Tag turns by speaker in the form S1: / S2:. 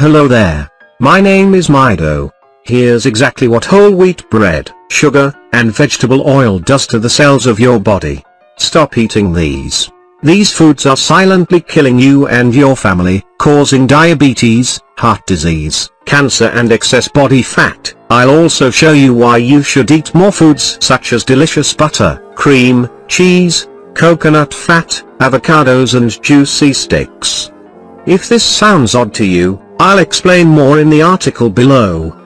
S1: Hello there. My name is Mido. Here's exactly what whole wheat bread, sugar, and vegetable oil does to the cells of your body. Stop eating these. These foods are silently killing you and your family, causing diabetes, heart disease, cancer and excess body fat. I'll also show you why you should eat more foods such as delicious butter, cream, cheese, coconut fat, avocados and juicy steaks. If this sounds odd to you, I'll explain more in the article below.